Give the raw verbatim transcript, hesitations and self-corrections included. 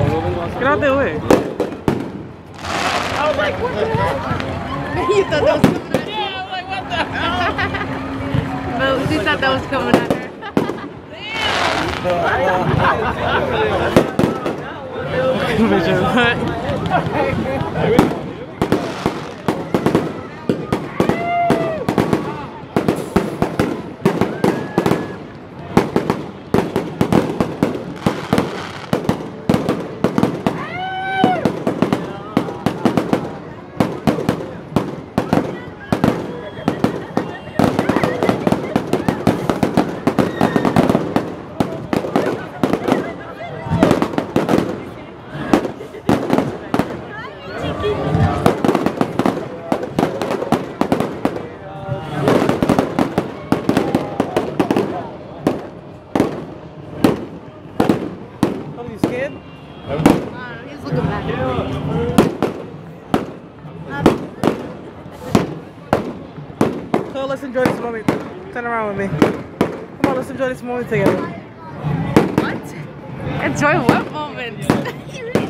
Get out their way. I was like, what the hell? You thought that was coming at her? Yeah, I was like, what the hell? But she thought that was coming at her. So let's enjoy this moment. Turn around with me. Come on, let's enjoy this moment together. What? Enjoy what moment?